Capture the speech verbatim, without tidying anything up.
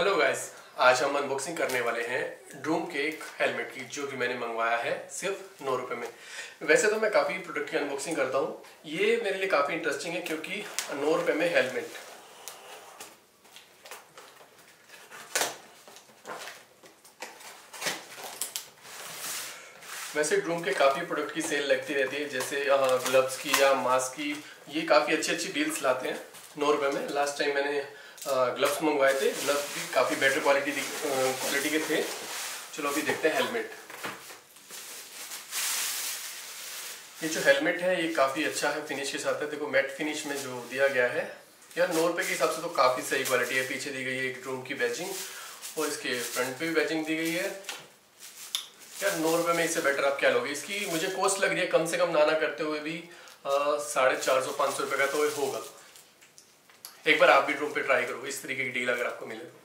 Hello guys, आज हम unboxing करने वाले हैं ड्रूम के एक हेलमेट की, जो कि मैंने मंगवाया है सिर्फ नौ रुपये में। वैसे तो मैं काफ़ी प्रोडक्ट की अनबॉक्सिंग करता हूँ, ये मेरे लिए काफ़ी इंटरेस्टिंग है क्योंकि नौ रुपये में हेलमेट। वैसे ड्रूम के काफ़ी प्रोडक्ट की सेल लगती रहती है, जैसे ग्लव्स की या मास्क की। ये काफ़ी अच्छी अच्छी डील्स लाते हैं नौ रुपये में। लास्ट टाइम मैंने ग्लव्स मंगवाए थे, ग्लव्स भी काफ़ी बेटर क्वालिटी क्वालिटी के थे। चलो अभी देखते हैं हेलमेट। ये जो हेलमेट है ये काफ़ी अच्छा है, फिनिश के साथ है। देखो मैट फिनिश में जो दिया गया है यार, नौ रुपये के हिसाब से तो काफ़ी सही क्वालिटी है। पीछे दी गई है एक ड्रूम की बैजिंग और इसके फ्रंट पे भी बैजिंग दी गई है। यार नौ रुपये में इससे बेटर आप क्या लोगे। इसकी मुझे कॉस्ट लग रही है कम से कम नाना करते हुए भी साढ़े चार सौ पाँच सौ रुपये का तो होगा। एक बार आप भी ड्रूम पे ट्राई करो, इस तरीके की डील अगर आपको मिले।